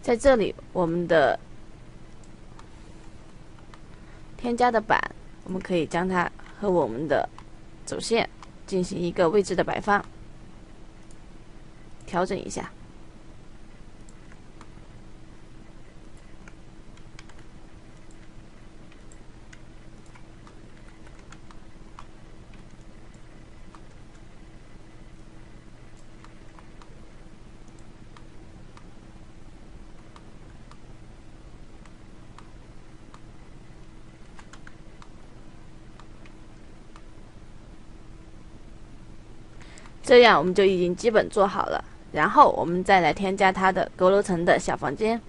在这里，我们的添加的板，我们可以将它和我们的走线进行一个位置的摆放，调整一下。这样我们就已经基本做好了，然后我们再来添加它的阁楼层的小房间。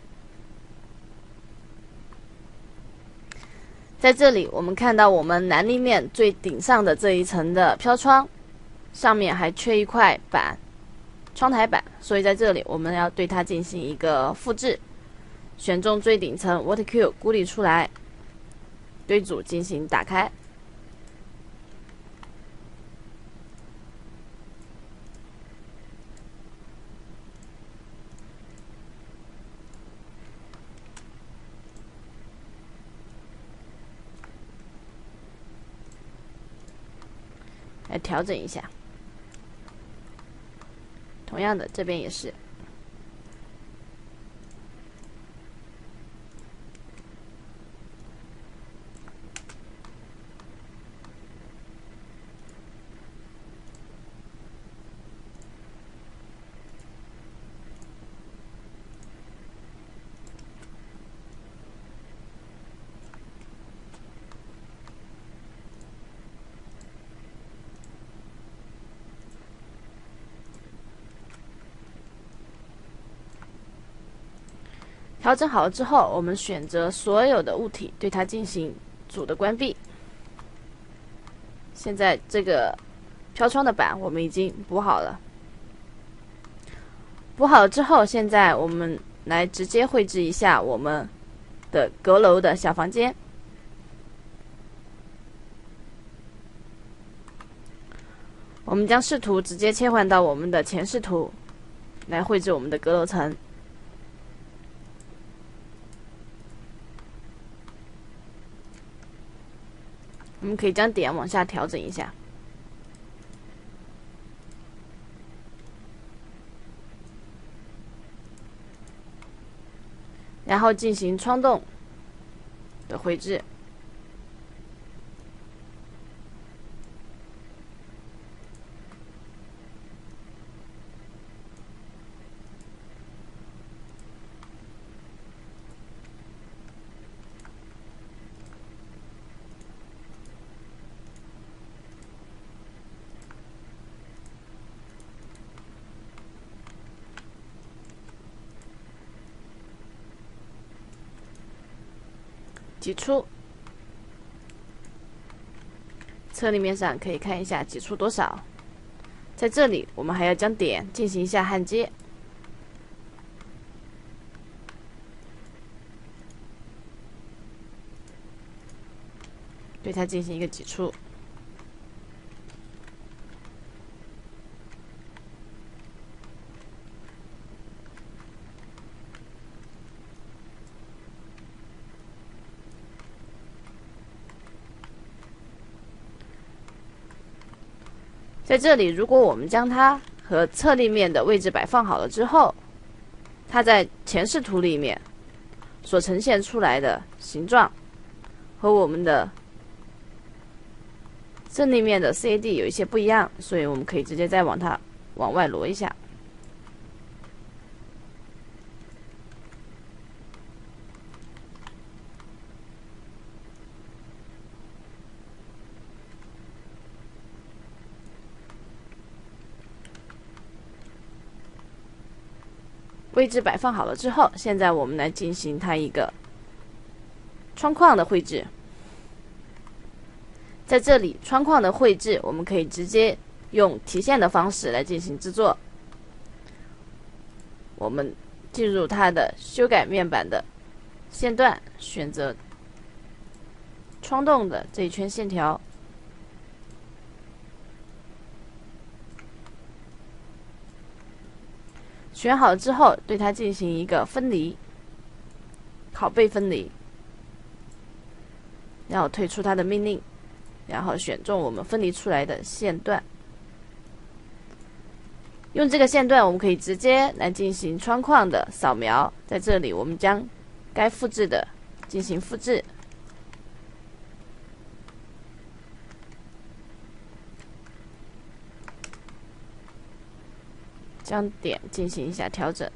在这里我们看到我们南立面最顶上的这一层的飘窗上面还缺一块板，窗台板，所以在这里我们要对它进行一个复制，选中最顶层 Water Q 孤立出来，堆组进行打开。来调整一下，同样的这边也是。调整好了之后，我们选择所有的物体，对它进行组的关闭。现在这个飘窗的板我们已经补好了，补好了之后，现在我们来直接绘制一下我们的阁楼的小房间。我们将视图直接切换到我们的前视图，来绘制我们的阁楼层。我们可以将点往下调整一下，然后进行窗洞的绘制。挤出，侧立面上可以看一下挤出多少。在这里我们还要将点进行一下焊接，对它进行一个挤出。在这里，如果我们将它和侧立面的位置摆放好了之后，它在前视图里面所呈现出来的形状和我们的正立面的 CAD 有一些不一样，所以我们可以直接再往外挪一下。位置摆放好了之后，现在我们来进行它一个窗框的绘制。在这里，窗框的绘制我们可以直接用提线的方式来进行制作。我们进入它的修改面板的线段，选择窗洞的这一圈线条，选好之后对它进行一个分离。 拷贝分离，然后退出它的命令，然后选中我们分离出来的线段。用这个线段，我们可以直接来进行窗框的扫描。在这里，我们将该复制的进行复制，将点进行一下调整。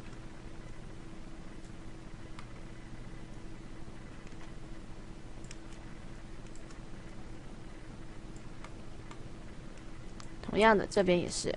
同样的，这边也是。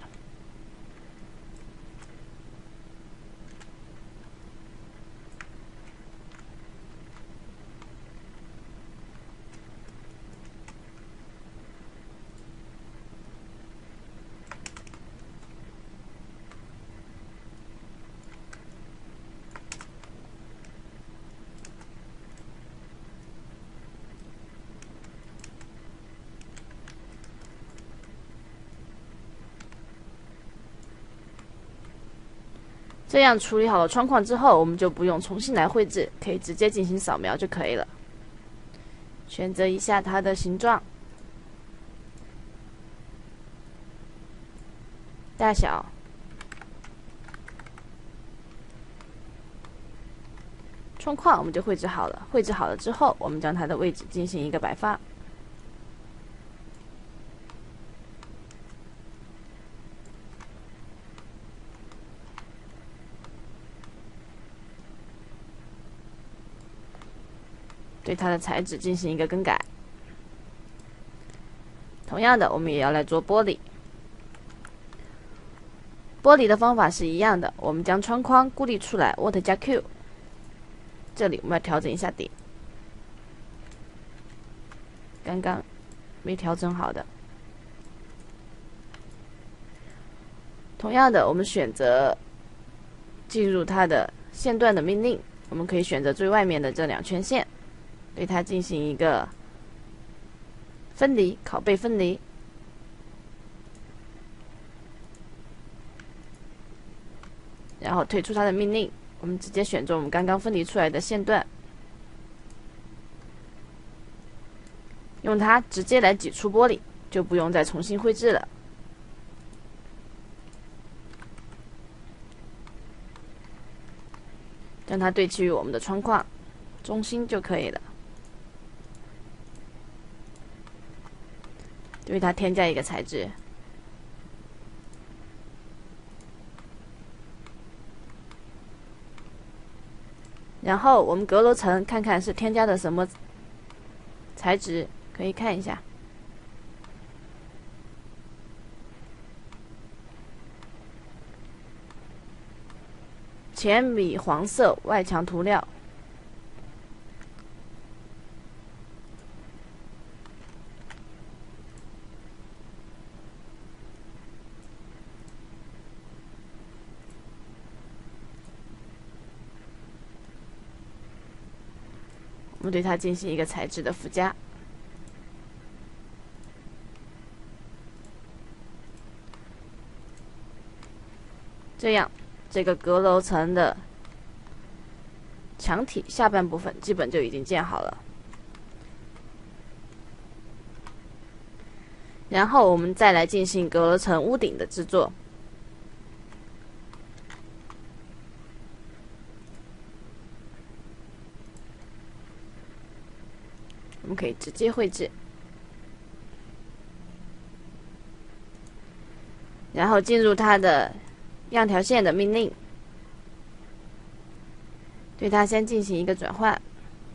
这样处理好了窗框之后，我们就不用重新来绘制，可以直接进行扫描就可以了。选择一下它的形状、大小，窗框我们就绘制好了。绘制好了之后，我们将它的位置进行一个摆放。对它的材质进行一个更改。同样的，我们也要来做玻璃。玻璃的方法是一样的，我们将窗框孤立出来 ，Alt 加 Q。这里我们要调整一下点，刚刚没调整好的。同样的，我们选择进入它的线段的命令，我们可以选择最外面的这2圈线。对它进行一个分离，拷贝分离，然后退出它的命令。我们直接选中我们刚刚分离出来的线段，用它直接来挤出玻璃，就不用再重新绘制了。将它对齐于我们的窗框中心就可以了。对它添加一个材质，然后我们阁楼层看看是添加的什么材质，可以看一下。浅米黄色外墙涂料。我们对它进行一个材质的附加，这样这个阁楼层的墙体下半部分基本就已经建好了。然后我们再来进行阁楼层屋顶的制作。我们可以直接绘制，然后进入它的样条线的命令，对它先进行一个转换，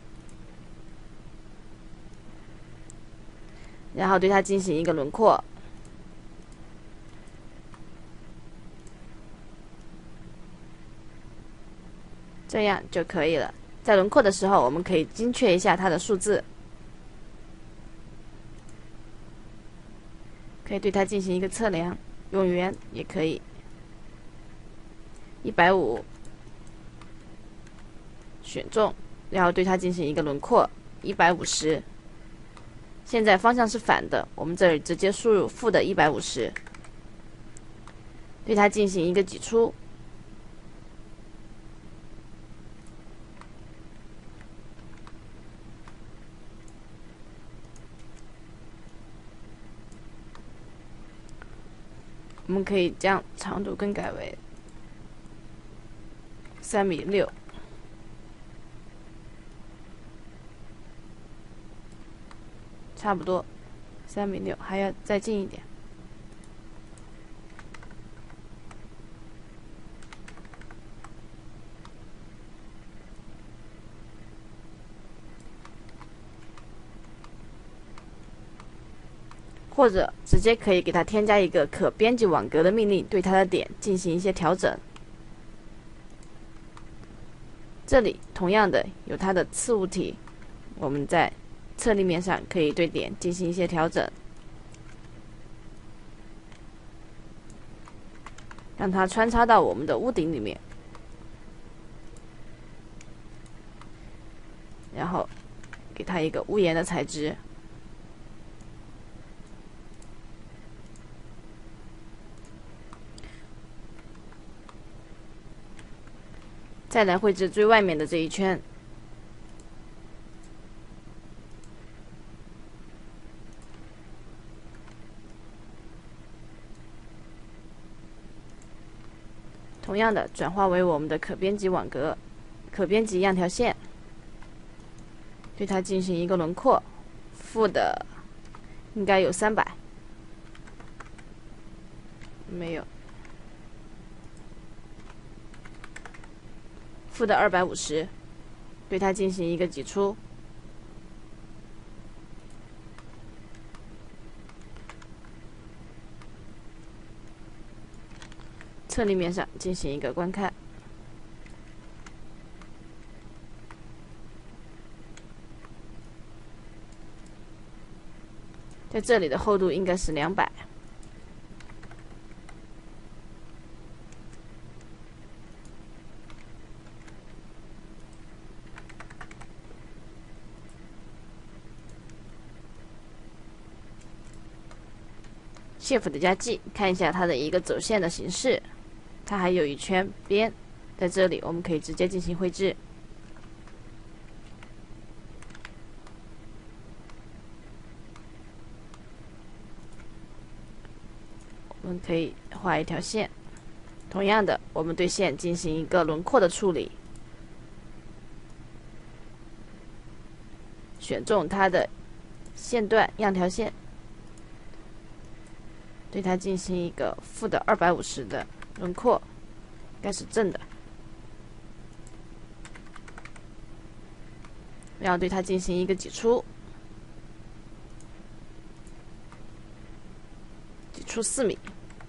然后对它进行一个轮廓，这样就可以了。在轮廓的时候，我们可以精确一下它的数字。可以对它进行一个测量，用圆也可以，150，选中，然后对它进行一个轮廓，150。现在方向是反的，我们这里直接输入负的150，对它进行一个挤出， 我们可以将长度更改为3:6，差不多3:6，还要再近一点。或者直接可以给它添加一个可编辑网格的命令，对它的点进行一些调整。这里同样的有它的次物体，我们在侧立面上可以对点进行一些调整，让它穿插到我们的屋顶里面，然后给它一个屋檐的材质。再来绘制最外面的这一圈，同样的转化为我们的可编辑网格、可编辑样条线，对它进行一个轮廓，负的应该有300，没有。负的250，对它进行一个挤出，侧立面上进行一个观看。在这里的厚度应该是200。Shift 加 G， 看一下它的一个走线的形式，它还有一圈边，在这里我们可以直接进行绘制。我们可以画一条线，同样的，我们对线进行一个轮廓的处理，选中它的线段样条线。对它进行一个负的250的轮廓，应该是正的。然后对它进行一个挤出，挤出4米。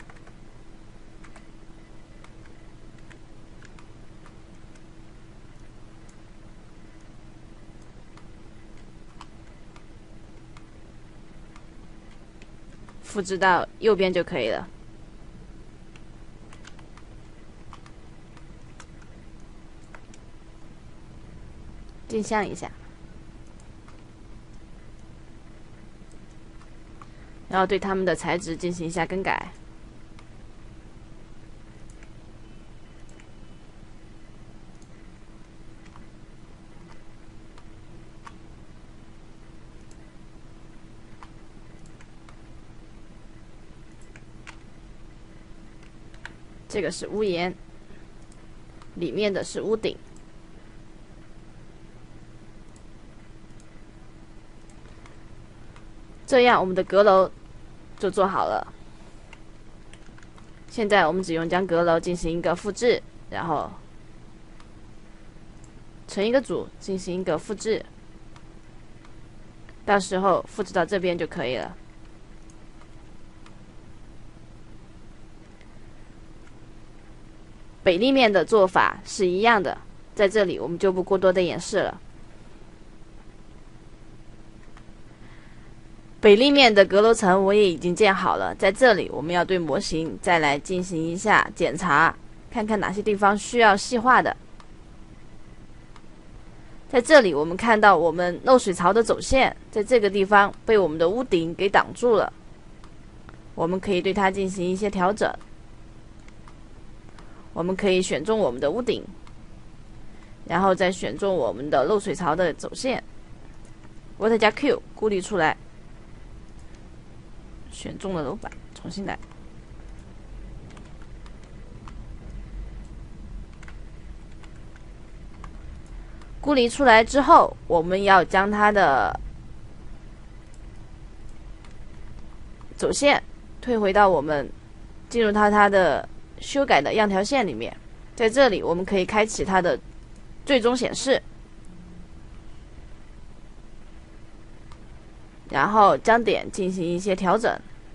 复制到右边就可以了。镜像一下，然后对它们的材质进行一下更改。这个是屋檐，里面的是屋顶。这样我们的阁楼就做好了。现在我们只用将阁楼进行一个复制，然后成一个组进行一个复制，到时候复制到这边就可以了。北立面的做法是一样的，在这里我们就不过多的演示了。北立面的阁楼层我也已经建好了，在这里我们要对模型再来进行一下检查，看看哪些地方需要细化的。在这里我们看到我们漏水槽的走线，在这个地方被我们的屋顶给挡住了，我们可以对它进行一些调整。我们可以选中我们的屋顶，然后再选中我们的漏水槽的走线 ，Alt 加 Q 孤立出来，选中了楼板，重新来， 孤立出来之后，我们要将它的走线退回到我们进入到它的修改的样条线里面。在这里我们可以开启它的最终显示，然后将点进行一些调整。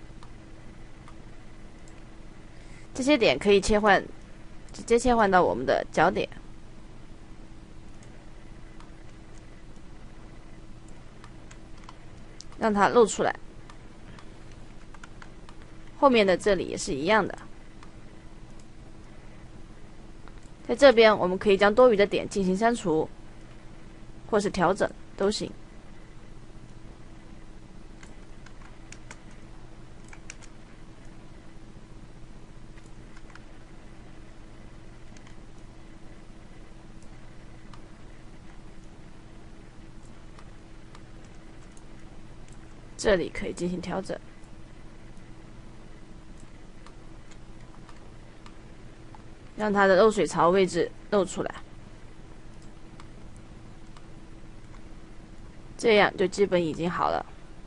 这些点可以直接切换到我们的角点，让它露出来。后面的这里也是一样的。在这边我们可以将多余的点进行删除，或是调整都行。这里可以进行调整，让它的漏水槽位置露出来，这样就基本已经好了。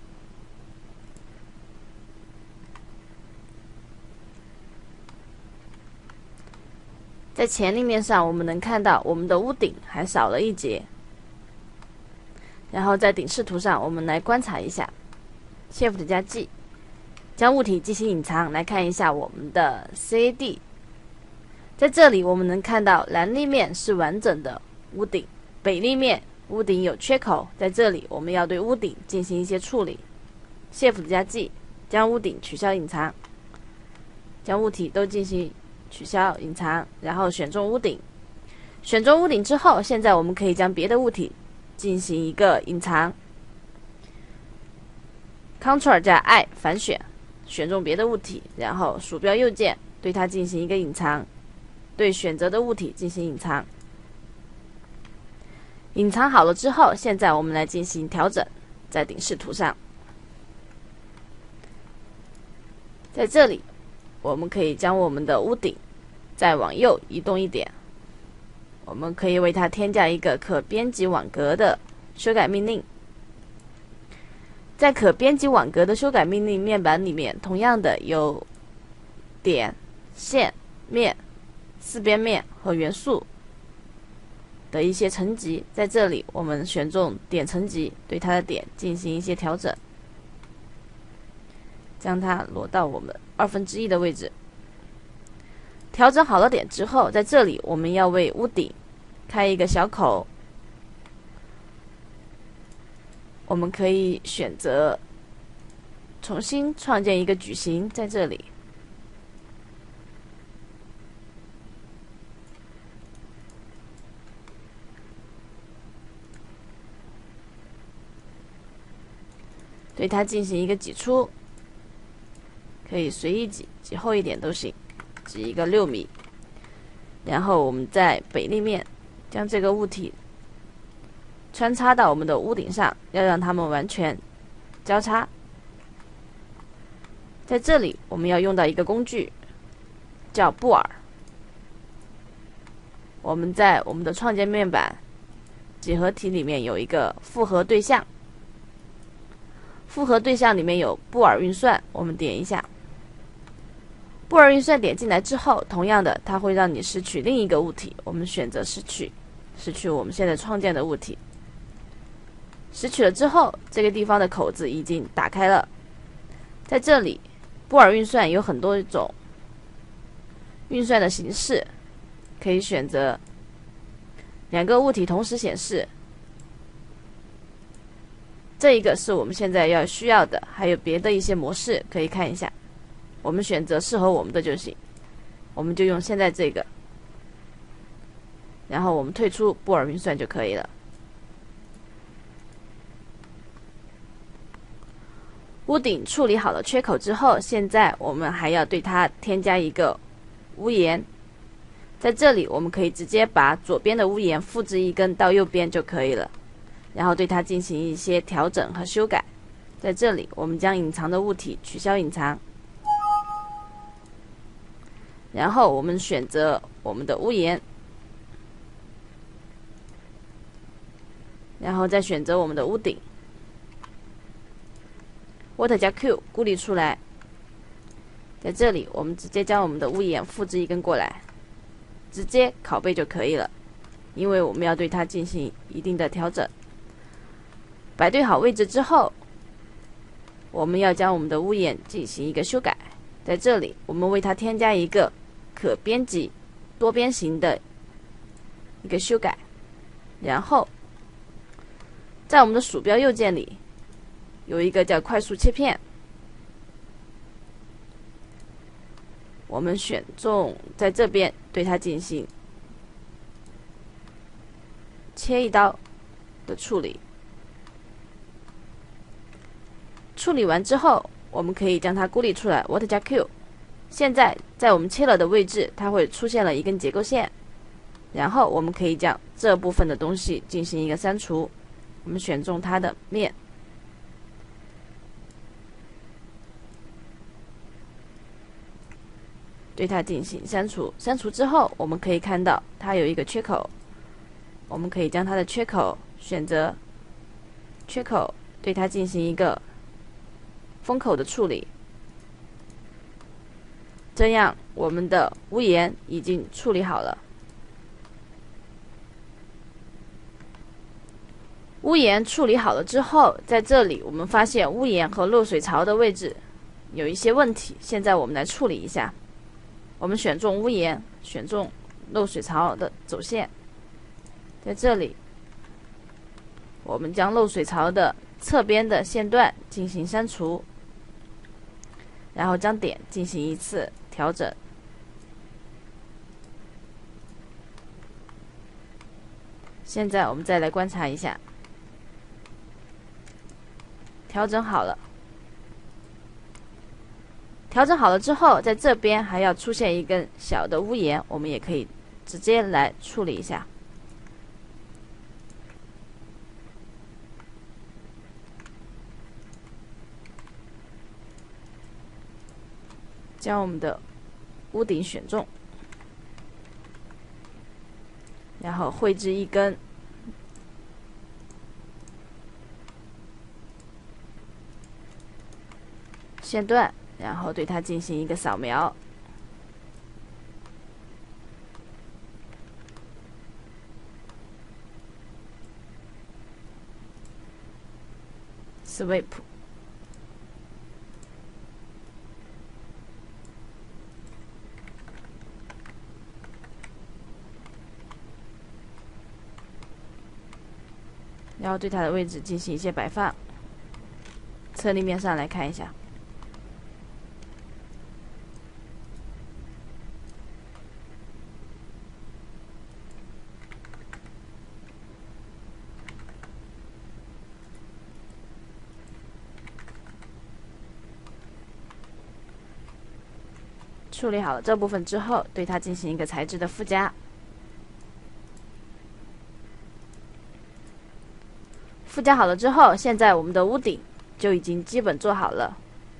在前立面上，我们能看到我们的屋顶还少了一截。然后在顶视图上，我们来观察一下 ，Shift 加 G， 将物体进行隐藏，来看一下我们的 CAD。在这里我们能看到南立面是完整的屋顶，北立面屋顶有缺口，在这里我们要对屋顶进行一些处理。Shift 加 G， 将屋顶取消隐藏，将物体都进行取消隐藏，然后选中屋顶。选中屋顶之后，现在我们可以将别的物体进行一个隐藏。Ctrl 加 I 反选，选中别的物体，然后鼠标右键对它进行一个隐藏，对选择的物体进行隐藏。隐藏好了之后，现在我们来进行调整，在顶视图上，在这里我们可以将我们的屋顶再往右移动一点，我们可以为它添加一个可编辑网格的修改命令。在可编辑网格的修改命令面板里面，同样的有点、线、面、四边面和元素的一些层级。在这里我们选中点层级，对它的点进行一些调整，将它挪到我们1/2的位置。调整好了点之后，在这里我们要为屋顶开一个小口，我们可以选择重新创建一个矩形，在这里对它进行一个挤出，可以随意挤，挤厚一点都行，挤一个6米。然后我们在北立面将这个物体穿插到我们的屋顶上，要让它们完全交叉。在这里我们要用到一个工具叫布尔，我们在我们的创建面板几何体里面有一个复合对象，复合对象里面有布尔运算，我们点一下。布尔运算点进来之后，同样的它会让你拾取另一个物体，我们选择拾取我们现在创建的物体。拾取了之后，这个地方的口子已经打开了。在这里布尔运算有很多种运算的形式，可以选择2个物体同时显示，这一个是我们现在需要的，还有别的一些模式可以看一下，我们选择适合我们的就行，我们就用现在这个，然后我们退出布尔运算就可以了。屋顶处理好了缺口之后，现在我们还要对它添加一个屋檐。在这里我们可以直接把左边的屋檐复制一根到右边就可以了，然后对它进行一些调整和修改。在这里我们将隐藏的物体取消隐藏，然后我们选择我们的屋檐， 然后再选择我们的屋顶 ，Water 加 Q 孤立出来。在这里，我们直接将我们的屋檐复制一根过来，直接拷贝就可以了。因为我们要对它进行一定的调整。摆对好位置之后，我们要将我们的屋檐进行一个修改。在这里，我们为它添加一个可编辑多边形的一个修改，然后在我们的鼠标右键里有一个叫快速切片，我们选中在这边对它进行切一刀的处理。处理完之后，我们可以将它孤立出来 ，Water 加 Q。现在在我们切了的位置，它会出现了一根结构线，然后我们可以将这部分的东西进行一个删除。我们选中它的面，对它进行删除。删除之后，我们可以看到它有一个缺口，我们可以将它的缺口选择缺口，对它进行一个封口的处理。这样，我们的屋檐已经处理好了。屋檐处理好了之后，在这里我们发现屋檐和漏水槽的位置有一些问题，现在我们来处理一下。我们选中屋檐，选中漏水槽的走线，在这里，我们将漏水槽的侧边的线段进行删除，然后将点进行一次调整。现在我们再来观察一下，调整好了。调整好了之后，在这边还要出现一根小的屋檐，我们也可以直接来处理一下。将我们的屋顶选中，然后绘制一根线段，然后对它进行一个扫描。Sweep。然后对它的位置进行一些摆放，侧立面上来看一下。处理好了这部分之后，对它进行一个材质的附加。附加好了之后，现在我们的屋顶就已经基本做好了。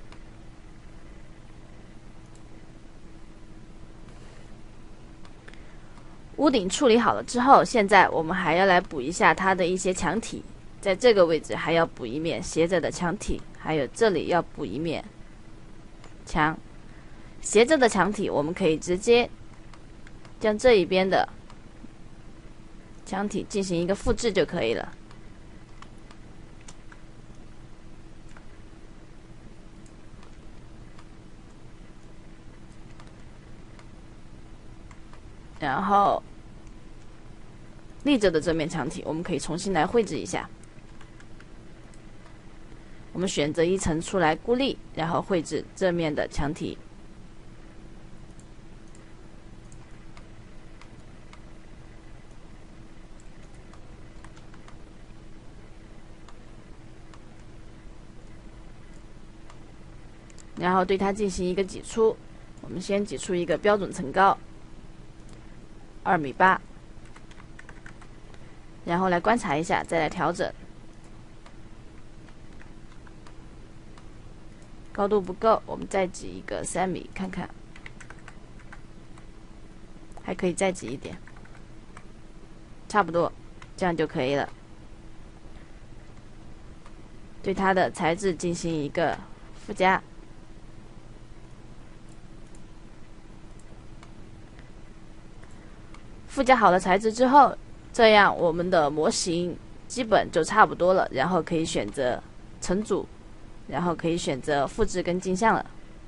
屋顶处理好了之后，现在我们还要来补一下它的一些墙体，在这个位置还要补一面斜着的墙体，还有这里要补一面墙。斜着的墙体，我们可以直接将这一边的墙体进行一个复制就可以了。然后立着的这面墙体，我们可以重新来绘制一下。我们选择一层出来孤立，然后绘制这面的墙体。然后对它进行一个挤出，我们先挤出一个标准层高2.8米，然后来观察一下，再来调整。高度不够，我们再挤一个3米看看，还可以再挤一点，差不多，这样就可以了。 对它的材质进行一个附加。附加好了材质之后，这样我们的模型基本就差不多了，然后可以选择成组，然后可以选择复制跟镜像了。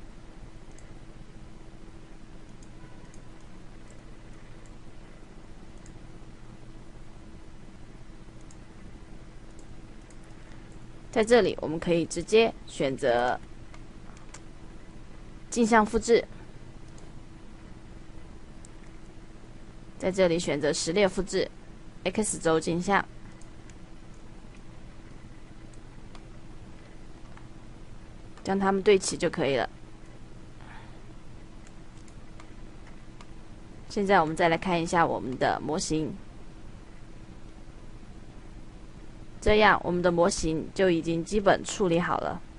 在这里我们可以直接选择镜像复制，在这里选择实列复制 X 轴镜像，将它们对齐就可以了。现在我们再来看一下我们的模型，这样我们的模型就已经基本处理好了。